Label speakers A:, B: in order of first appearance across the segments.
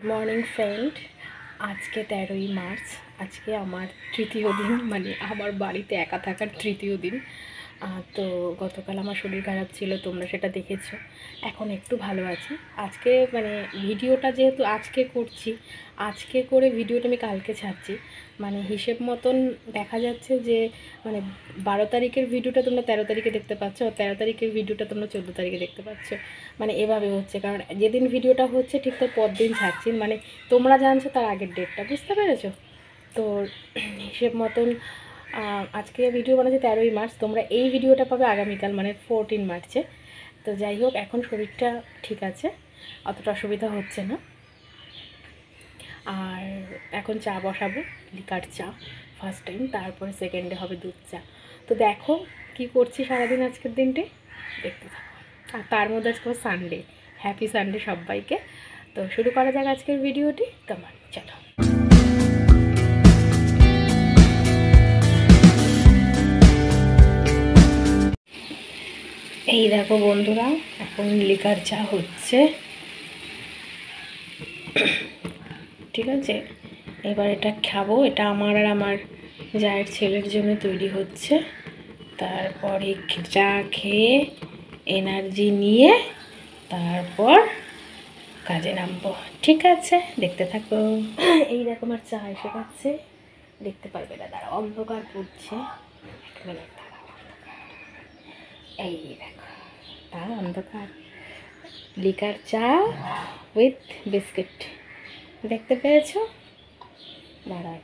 A: Morning friend, আজকে 13ই March. আজকে আমার তৃতীয় দিন, মানে আমার বাড়িতে একা থাকার তৃতীয় দিন। তো গতকাল আমার শরীর খারাপ ছিল, তোমরা সেটা দেখেছো। এখন একটু ভালো আছি। আজকে মানে ভিডিওটা যেহেতু আজকে করছি, আজকে করে ভিডিওটা আমি কালকে ছাড়ছি, মানে হিসেব মতন দেখা যাচ্ছে যে মানে 12 তারিখের ভিডিওটা তোমরা 13 তারিখে দেখতে পাচ্ছ, আর 13 তারিখের ভিডিওটা তোমরা 14 তারিখে দেখতে পাচ্ছ। মানে এভাবে হচ্ছে, কারণ যেদিন ভিডিওটা হচ্ছে ঠিক তার পর দিন ছাড়ছি, মানে তোমরা জানছো তার আগের ডেটটা, বুঝতে পেরেছো? তো হিসেব মতন আজকে ভিডিও বানাচ্ছি 13ই মার্চ, তোমরা এই ভিডিওটা পাবে আগামীকাল মানে 14 মার্চে। তো যাই হোক, এখন শরীরটা ঠিক আছে, অতটা অসুবিধা হচ্ছে না। আর এখন চা বসাবো, লিকার চা ফার্স্ট টাইম, তারপরে সেকেন্ডে হবে দুধ চা। তো দেখো কি করছি সারাদিন আজকের দিনটি, দেখতে থাকো। আর তার মধ্যে আজকে সানডে, হ্যাপি সানডে সবাইকে। তো শুরু করা যাক আজকের ভিডিওটি, কেমন চলো। এই দেখো বন্ধুরা, এখন লিকার চা হচ্ছে, ঠিক আছে। এবার এটা খাবো, এটা আমার আর আমার জায়ের ছেলের জন্য তৈরি হচ্ছে। তারপরে চা খেয়ে এনার্জি নিয়ে তারপর কাজে নামবো, ঠিক আছে, দেখতে থাকো। এই দেখো আমার চা এসে গেছে, দেখতে পারবে না, দাঁড়া অন্ধকার পড়ছে, এই দেখো তা অন্ধকার, লিকার চা উইথ বিস্কিট, দেখতে পেয়েছো? দাঁড়া,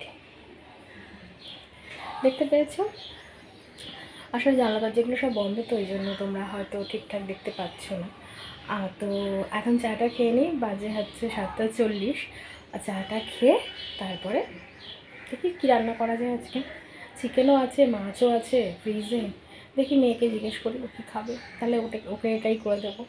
A: দেখতে পেয়েছো? আসলে জানলা যেগুলো সব বন্ধ, তো ওই জন্য তোমরা হয়তো ঠিকঠাক দেখতে পাচ্ছ না। তো এখন চাটা খেয়ে নিই, বাজে হচ্ছে 7:40। আর চাটা খেয়ে তারপরে দেখি কী রান্না করা যায় আজকে। চিকেনও আছে, মাছও আছে ফ্রিজে, দেখি মেয়েকে জিজ্ঞেস করি ও কী খাবে, তাহলে ওকে এটাই করে দেবো।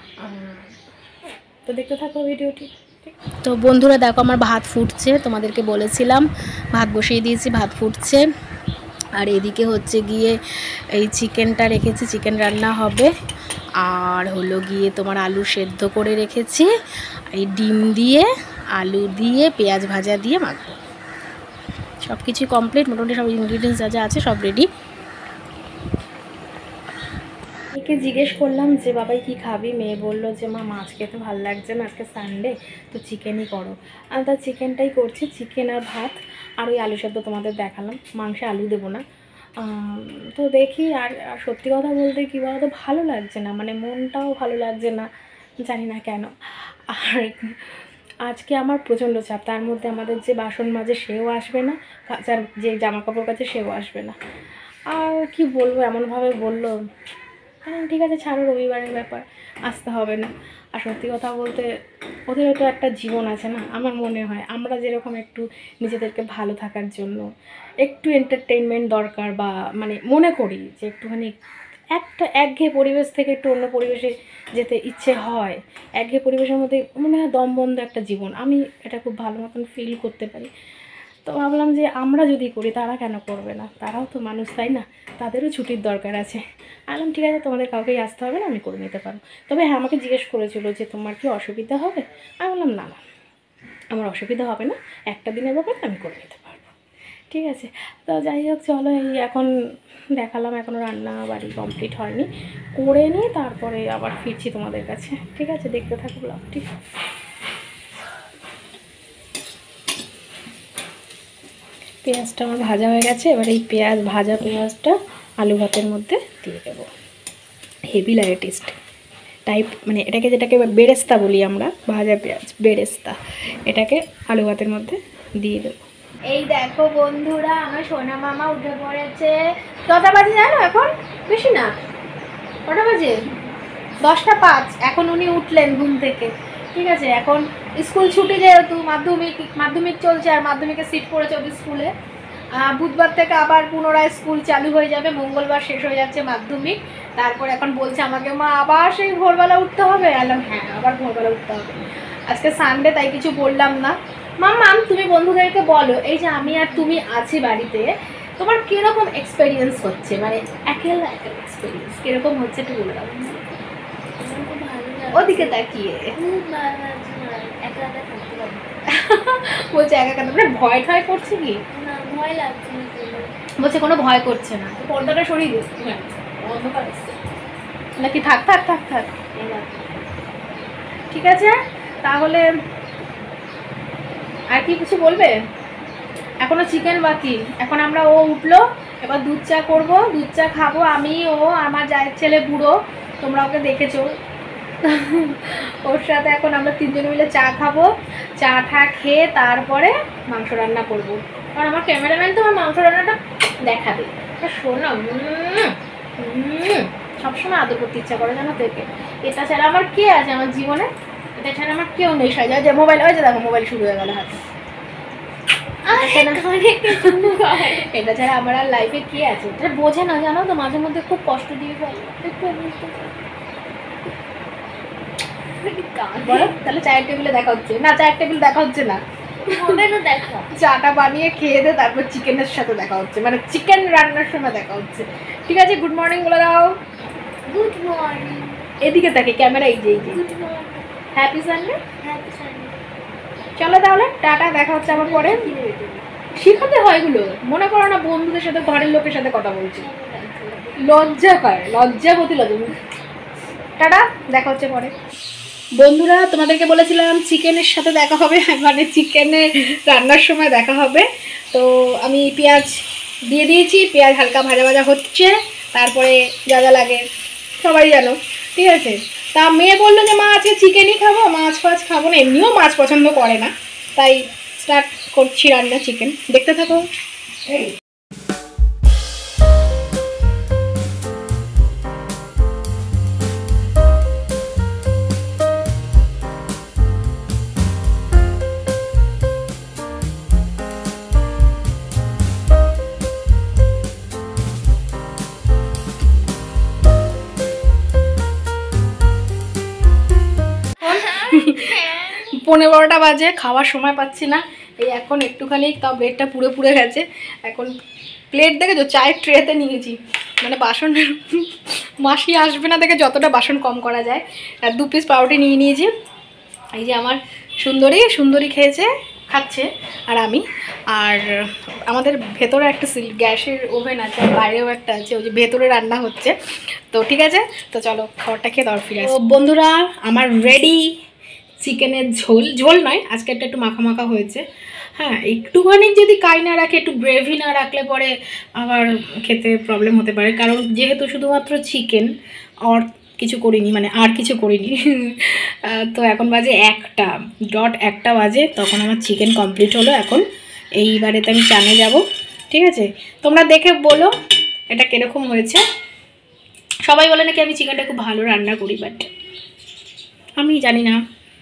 A: তো দেখতে থাকো ভিডিওটি। তো বন্ধুরা দেখো, আমার ভাত ফুটছে, তোমাদেরকে বলেছিলাম ভাত বসিয়ে দিয়েছি, ভাত ফুটছে। আর এদিকে হচ্ছে গিয়ে এই চিকেনটা রেখেছি, চিকেন রান্না হবে। আর হলো গিয়ে তোমার আলু সেদ্ধ করে রেখেছি, এই ডিম দিয়ে আলু দিয়ে পেঁয়াজ ভাজা দিয়ে মাখবো। সব কিছুই কমপ্লিট, মোটামুটি সব ইনগ্রিডিয়েন্টস যা যা আছে সব রেডি। মেয়েকে জিজ্ঞেস করলাম যে বাবাই কি খাবি, মেয়ে বললো যে মা মাছ খেতে ভালো লাগছে না, আজকে সানডে, তো চিকেনই করো। আমি তার চিকেনটাই করছি, চিকেন আর ভাত, আর ওই আলু সেদ্ধ তোমাদের দেখালাম, মাংসে আলু দেবো না। তো দেখি। আর সত্যি কথা বলতে কী বলতো, ভালো লাগছে না, মানে মনটাও ভালো লাগছে না, জানি না কেন। আর আজকে আমার প্রচণ্ড চাপ, তার মধ্যে আমাদের যে বাসন মাজে সেও আসবে না, কাচার যে জামা কাপড় কাচে সেও আসবে না। আর কি বলবো, এমনভাবে বললো, ঠিক আছে ছাড়ো, রবিবারের ব্যাপার, আসতে হবে না। আর সত্যি কথা বলতে ওদেরও তো একটা জীবন আছে না। আমার মনে হয় আমরা যেরকম একটু নিজেদেরকে ভালো থাকার জন্য একটু এন্টারটেইনমেন্ট দরকার, বা মানে মনে করি যে একটুখানি একটা একঘেয়ে পরিবেশ থেকে একটু অন্য পরিবেশে যেতে ইচ্ছে হয়, একঘেয়ে পরিবেশের মধ্যে মনে হয় দমবন্ধ একটা জীবন, আমি এটা খুব ভালো মতন ফিল করতে পারি। তো ভাবলাম যে আমরা যদি করি তারা কেন করবে না, তারাও তো মানুষ, তাই না? তাদেরও ছুটির দরকার আছে। আলাম ঠিক আছে, তোমাদের কাউকেই আসতে হবে না, আমি করে নিতে পারবো। তবে হ্যাঁ, আমাকে জিজ্ঞেস করেছিল যে তোমার কি অসুবিধা হবে, আমি বললাম না না, আমার অসুবিধা হবে না, একটা দিনের ব্যাপারে আমি করে নিতে পারবো, ঠিক আছে। তো যাই হোক চলো, এই এখন দেখালাম, এখনও রান্না বাড়ি কমপ্লিট হয়নি, করে নিয়ে তারপরে আবার ফিরছি তোমাদের কাছে, ঠিক আছে, দেখতে থাকো ব্লগটি। পেঁয়াজটা আমার ভাজা হয়ে গেছে, এবার এই ভাজা পেঁয়াজটা আলু ভাতের মধ্যে দিয়ে দেবো। হেভি লাগে টেস্ট টাইপ, মানে যেটাকে বেরেস্তা বলি আমরা, ভাজা পেঁয়াজ বেরেস্তা, এটাকে আলু ভাতের মধ্যে দিয়ে দেবো। এই দেখো বন্ধুরা, আমার সোনা মামা উঠে পড়েছে। কটা বাজে জানো এখন? বেশি না, কটা বাজে? 10:05। এখন উনি উঠলেন ঘুম থেকে, ঠিক আছে। এখন স্কুল ছুটি, যেহেতু মাধ্যমিক চলছে, আর মাধ্যমিকের সিট পড়েছে ওদের স্কুলে। বুধবার থেকে আবার পুনরায় স্কুল চালু হয়ে যাবে, মঙ্গলবার শেষ হয়ে যাচ্ছে মাধ্যমিক। তারপর এখন বলছে আমাকে, মা আবার সেই ভোরবেলা উঠতে হবে। বললাম হ্যাঁ, আবার ভোরবেলা উঠতে হবে, আজকে সানডে তাই কিছু বললাম না। মাম তুমি বন্ধুদেরকে বলো, এই যে আমি আর তুমি আছি বাড়িতে, তোমার কীরকম এক্সপিরিয়েন্স হচ্ছে, মানে একেলা এক্সপিরিয়েন্স কীরকম হচ্ছে একটু বলে দাও। ওদিকে তাকিয়ে বলছে একা কেন, মানে ভয় ঠয় করছে কি?
B: না ভয় লাগছে না,
A: বলছে কোনো ভয় করছে না। পর্দাটা সরিয়ে দিস অন্ধকার নাকি? থাক থাক থাক থাক, ঠিক আছে। তাহলে আর কি কিছু বলবে? এখনো চিকেন বাকি। এখন আমরা ও উঠলো, এবার দুধ চা করবো, দুধ চা খাবো আমি, ও, আমার জায়ের ছেলে বুড়ো, তোমরা ওকে দেখেছো। ওর সাথে এখন আমরা তিনজন মিলে চা খাবো। চা ঠা খেয়ে তারপরে মাংস রান্না করবো, কারণ আমার ক্যামেরাম্যান তো আমার মাংস রান্নাটা দেখাবে। শোনো, সবসময় আদর করতে ইচ্ছা করে জানো থেকে। এটা ছাড়া আমার কে আছে আমার জীবনে? এটা ছাড়া আমার কেউ নেই। সাজা যে মোবাইল হয়েছে, দেখো মোবাইল শুরু হয়ে গেল হাতে। এটা ছাড়া আমার আর লাইফে কে আছে? এটা বোঝে না জানো তো, মাঝে মধ্যে খুব কষ্ট দিয়ে ফেলে। বলো তাহলে চায়ের টেবিলে দেখা হচ্ছে না? চায়ের টেবিল দেখা হচ্ছে না, চাটা বানিয়ে খেয়ে দে, তারপর চিকেনের সাথে দেখা হচ্ছে, মানে চিকেন রান্নার সময় দেখা হচ্ছে। ঠিক আছে, গুড মর্নিং বলে দাও।
B: Good morning.
A: এদিকে থাকে ক্যামেরা, এই যে এই যে। Happy Sunday. চলো তাহলে টাটা, দেখা হচ্ছে আবার পরে। শিখাতে হয় এগুলো, মনে করো না বন্ধুদের সাথে ঘরের লোকের সাথে কথা বলছি, লজ্জা করে, লজ্জাবতী লজ্জা। টাটা, দেখা হচ্ছে পরে। বন্ধুরা তোমাদেরকে বলেছিলাম চিকেনের সাথে দেখা হবে, মানে চিকেনের রান্নার সময় দেখা হবে। তো আমি পেঁয়াজ দিয়ে দিয়েছি, পেঁয়াজ হালকা ভাজা ভাজা হচ্ছে, তারপরে যা যা লাগে সবাই জানো, ঠিক আছে। তা মেয়ে বললো যে মা আজকে চিকেনই খাবো, মাছ ফাছ খাবো না, এমনিও মাছ পছন্দ করে না, তাই স্টার্ট করছি রান্না চিকেন, দেখতে থাকো। পৌনে 12টা বাজে, খাওয়ার সময় পাচ্ছি না। এই এখন একটুখানি, তাও ব্রেডটা পুড়ে পুড়ে গেছে। এখন প্লেট দেখেছো, চায়ের ট্রেতে নিয়েছি, মানে বাসন মাসি আসবে না দেখে যতটা বাসন কম করা যায়। আর 2 পিস পাউরুটি নিয়ে নিয়েছি। এই যে আমার সুন্দরী খেয়েছে, খাচ্ছে, আর আমি। আর আমাদের ভেতরে একটা গ্যাসের ওভেন আছে, বাইরেও একটা আছে, ওই যে ভেতরে রান্না হচ্ছে। তো ঠিক আছে, তো চলো খাবারটা খেয়ে দর ফিরে আসি। বন্ধুরা আমার রেডি চিকেনের ঝোল, ঝোল নয় আজকে, একটু মাখা মাখা হয়েছে। হ্যাঁ, একটুখানি যদি কাই না রাখে, একটু গ্রেভি না রাখলে পরে আবার খেতে প্রবলেম হতে পারে, কারণ যেহেতু শুধুমাত্র চিকেন আর কিছু করিনি, মানে আর কিছু করিনি। তো এখন বাজে 1টা বাজে, তখন আমার চিকেন কমপ্লিট হলো। এখন এইবারেতে আমি চানে যাব, ঠিক আছে। তোমরা দেখে বলো এটা কীরকম হয়েছে। সবাই বলে নাকি আমি চিকেনটা খুব ভালো রান্না করি, বাট আমি জানি না,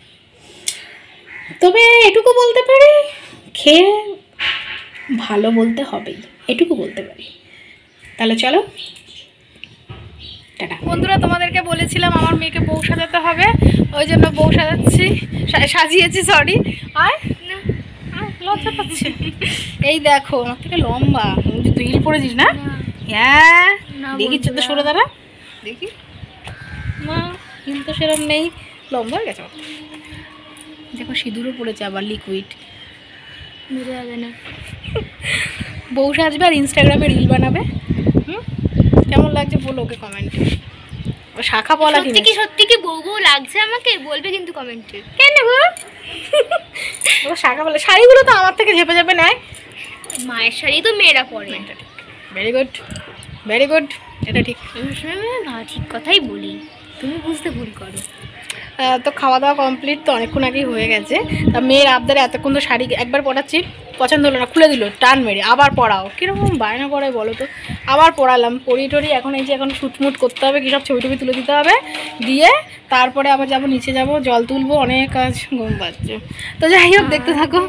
A: তবে এটুকু বলতে পারি খেয়ে ভালো বলতে হবেই, এটুকু বলতে পারি। তাহলে চলো টাটা। বন্ধুরা তোমাদেরকে বলেছিলাম আমার মেয়েকে বউ সাজাতে হবে, ওই জন্য বউ সাজিয়েছি, সরি। আর লজ্জা পাচ্ছে, এই দেখো আমার থেকে লম্বা, তুই হিল পরেছিস না? হ্যাঁ দেখি, চোদ্দ সরে দাঁড়া দেখি, না হিল তো সেরকম নেই, লম্বা হয়ে গেছে। দেখো সিঁদুরও পড়েছে আবার, লিকুইড, বুঝা যাবে না। বউ সাজবে আর ইনস্টাগ্রামে রিল বানাবে। কেমন লাগছে বলো ওকে কমেন্টে। ও শাখা বলা সত্যি কি বউ লাগছে আমাকে বলবে কিন্তু কমেন্টে। কেন গো? ও শাখা বলে, শাড়িগুলো তো আমার থেকে ঝেপে ঝেপে নেয়, মায়ের শাড়ি তো মেয়েরা পরে। ভেরি গুড, ভেরি গুড, এটা ঠিক। ঠিক কথাই বলি, তুমি বুঝতে ভুল করো। তো খাওয়া দাওয়া কমপ্লিট তো অনেকক্ষণ আগেই হয়ে গেছে। তা মেয়ের আবদারে এতক্ষণ তো শাড়ি একবার পরাচ্ছি, পছন্দ হলো না, খুলে দিল টান মেরে, আবার পরাও, কীরকম বায়না পড়ায় বলো তো। আবার পরালাম, পরিয়ে টরি, এখন এই যে এখন শুটমুট করতে হবে, কী সব ছবি টবি তুলে দিতে হবে, দিয়ে তারপরে আবার যাবো নিচে, যাব জল তুলবো, অনেক কাজ, ঘুম পাচ্ছে। তো যাই হোক দেখতে থাকো।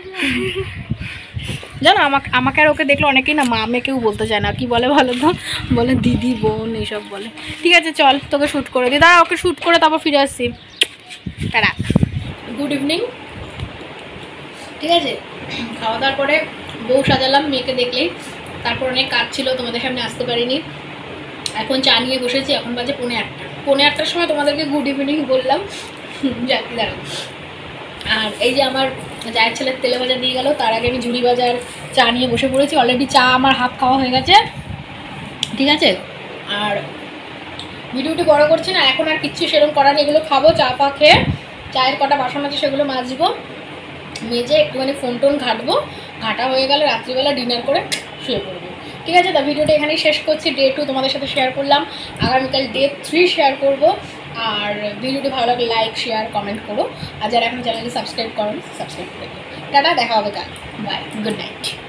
A: জানো আমাকে আর ওকে দেখলে অনেকেই না মা মেয়েকেও বলতে চায় না, কি বলে বলো তো, বলে দিদি বোন এইসব বলে। ঠিক আছে চল তোকে শ্যুট করে দিই, দাঁড়া ওকে শ্যুট করে তারপর ফিরে আসছি। Tata, good evening. ঠিক আছে, খাওয়া দাওয়ার পরে বউ সাজালাম মেয়েকে দেখলেই, তারপর অনেক কাজ ছিল, তোমাদের সামনে আসতে পারিনি। এখন চা নিয়ে বসেছি, এখন বাজে 1:30 সময় তোমাদেরকে গুড ইভিনিং বললাম। যাক দাঁড়াও। আর এই যে আমার জায়ের ছেলের তেলে ভাজা দিয়ে গেল, তার আগে আমি ঝুড়ি বাজার চা নিয়ে বসে পড়েছি। অলরেডি চা আমার হাফ খাওয়া হয়ে গেছে, ঠিক আছে। আর ভিডিওটি বড় করছি না, এখন আর কিচ্ছু সেরকম করার নেই, এগুলো খাবো, চা পা খেয়ে চায়ের কটা বাসন আছে সেগুলো মাজবো, মেজে একটুখানি ফোন টোন ঘাঁটবো, ঘাঁটা হয়ে গেলে রাত্রিবেলা ডিনার করে শুয়ে পড়বো, ঠিক আছে। তা ভিডিওটা এখানেই শেষ করছি। ডে 2 তোমাদের সাথে শেয়ার করলাম, আগামীকাল ডে 3 শেয়ার করব। আর ভিডিওটি ভালো লাগলে লাইক শেয়ার কমেন্ট করো, আর যারা এখন চ্যানেলটি সাবস্ক্রাইব করো সাবস্ক্রাইব করে দিও। টাটা, দেখা হবে কাল, বাই, গুড নাইট।